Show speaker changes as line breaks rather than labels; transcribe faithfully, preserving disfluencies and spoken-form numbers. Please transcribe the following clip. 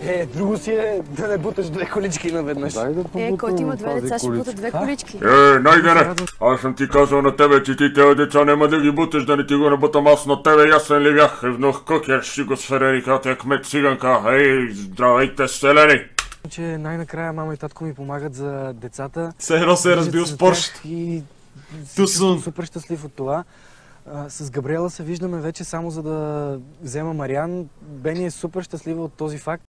Е, друго си е да не буташ две колички наведнъж.
Дай да
Е, който има две деца, ще бута две колички.
Е, Найдене, аз съм ти казал на тебе, че ти тези деца няма да ги буташ, да не ти го набутам аз на тебе. Ясен ли бях? Евнух Кукер, ще го сферери като е кмет циганка. Ей, здравейте, селени!
Че най-накрая мама и татко ми помагат за децата.
Все едно се е разбил с Порш.
И
Too
съм
soon.
супер щастлив от това. А, с Габриела се виждаме вече само за да взема Мариан. Бени е супер щастлива от този факт.